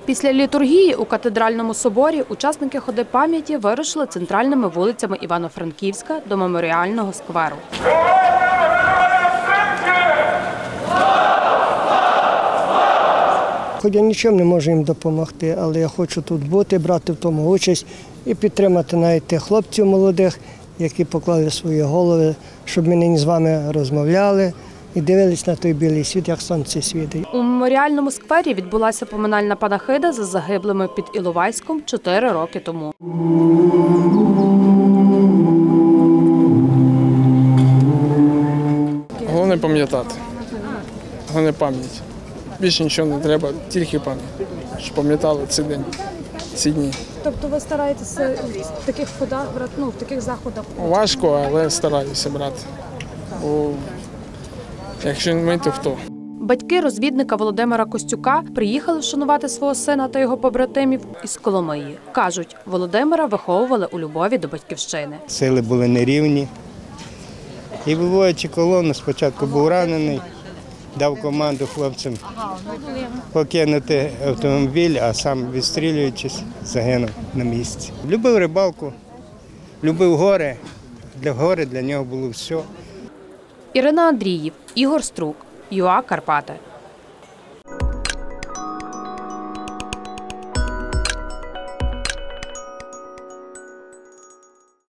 Після літургії у катедральному соборі учасники ходи пам'яті вирушили центральними вулицями Івано-Франківська до меморіального скверу. Хоч я нічим не можу їм допомогти, але я хочу тут бути, брати в тому участь і підтримати навіть тих хлопців молодих, які поклали свої голови, щоб ми нині з вами розмовляли і дивились на той білий світ, як сонце світить. У меморіальному сквері відбулася поминальна панахида за загиблими під Іловайськом 4 роки тому. Головне пам'ятати, головне пам'ять. Більше нічого не треба, тільки пам'ять, щоб пам'ятали цей день, ці дні. Тобто ви стараєтеся в таких ходах, в таких заходах? Важко, але стараюся брати. Бо якщо не ми, то хто? Батьки розвідника Володимира Костюка приїхали вшанувати свого сина та його побратимів із Коломиї. Кажуть, Володимира виховували у любові до батьківщини. Сили були нерівні. І виводячи колону, спочатку був ранений, дав команду хлопцям покинути автомобіль, а сам, відстрілюючись, загинув на місці. Любив рибалку, любив гори. Гори для нього було все. Ірина Андріїв, Ігор Струк, ЮА Карпати.